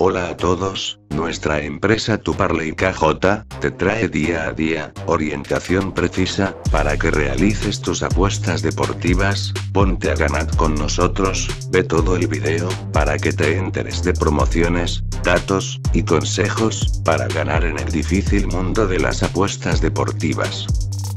Hola a todos, nuestra empresa Tuparley KJ, te trae día a día, orientación precisa, para que realices tus apuestas deportivas, ponte a ganar con nosotros, ve todo el video, para que te enteres de promociones, datos, y consejos, para ganar en el difícil mundo de las apuestas deportivas.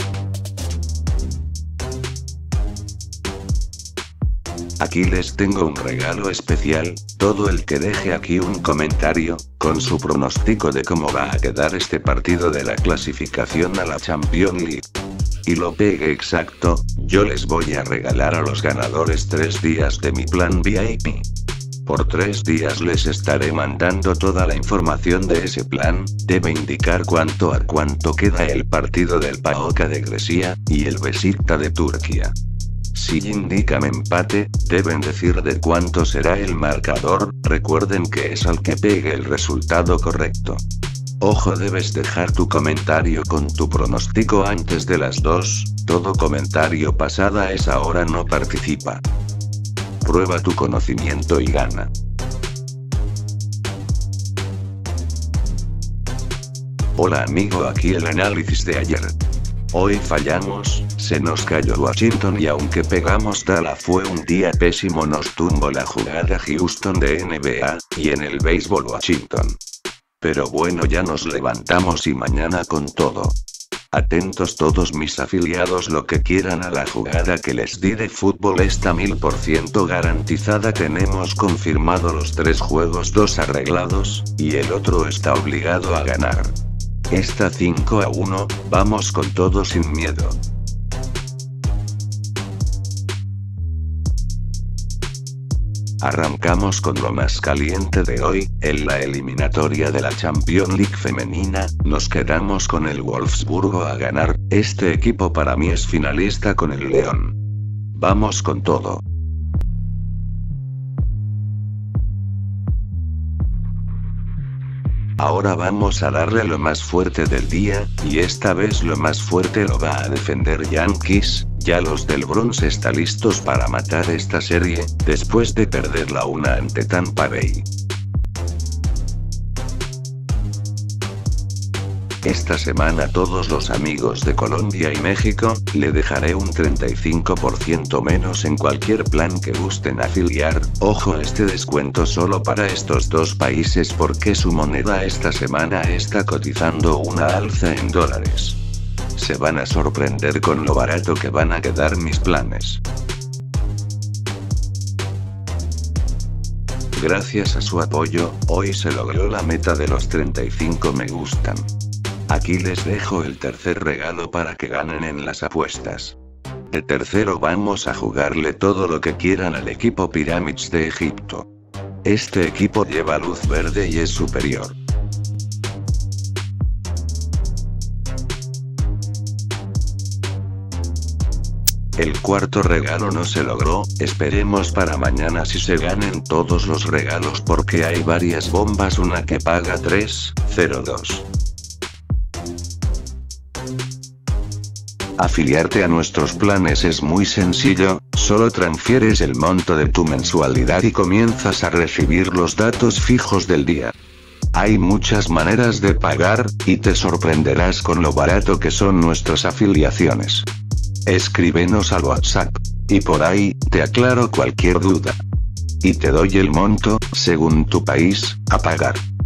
Aquí les tengo un regalo especial, todo el que deje aquí un comentario, con su pronóstico de cómo va a quedar este partido de la clasificación a la Champions League. Y lo pegue exacto, yo les voy a regalar a los ganadores 3 días de mi plan VIP. Por 3 días les estaré mandando toda la información de ese plan, debe indicar cuánto a cuánto queda el partido del PAOK de Grecia, y el Beşiktaş de Turquía. Si indican empate, deben decir de cuánto será el marcador, recuerden que es al que pegue el resultado correcto. Ojo, debes dejar tu comentario con tu pronóstico antes de las 2, todo comentario pasada a esa hora no participa. Prueba tu conocimiento y gana. Hola amigo, aquí el análisis de ayer. Hoy fallamos, se nos cayó Washington y aunque pegamos Dallas fue un día pésimo, nos tumbó la jugada Houston de NBA, y en el béisbol Washington. Pero bueno, ya nos levantamos y mañana con todo. Atentos todos mis afiliados, lo que quieran a la jugada que les di de fútbol está 1000% garantizada. Tenemos confirmado los 3 juegos, 2 arreglados, y el otro está obligado a ganar. Está 5-1, vamos con todo sin miedo. Arrancamos con lo más caliente de hoy, en la eliminatoria de la Champions League femenina, nos quedamos con el Wolfsburgo a ganar, este equipo para mí es finalista con el León. Vamos con todo. Ahora vamos a darle lo más fuerte del día, y esta vez lo más fuerte lo va a defender Yankees, ya los del Bronx están listos para matar esta serie, después de perder la 1 ante Tampa Bay. Esta semana todos los amigos de Colombia y México, le dejaré un 35% menos en cualquier plan que gusten afiliar, ojo, este descuento solo para estos 2 países porque su moneda esta semana está cotizando una alza en dólares. Se van a sorprender con lo barato que van a quedar mis planes. Gracias a su apoyo, hoy se logró la meta de los 35 me gustan. Aquí les dejo el tercer regalo para que ganen en las apuestas. El tercero, vamos a jugarle todo lo que quieran al equipo Pyramids de Egipto. Este equipo lleva luz verde y es superior. El cuarto regalo no se logró, esperemos para mañana si se ganen todos los regalos porque hay varias bombas, una que paga 3,02. Afiliarte a nuestros planes es muy sencillo, solo transfieres el monto de tu mensualidad y comienzas a recibir los datos fijos del día. Hay muchas maneras de pagar, y te sorprenderás con lo barato que son nuestras afiliaciones. Escríbenos al WhatsApp, y por ahí, te aclaro cualquier duda. Y te doy el monto, según tu país, a pagar.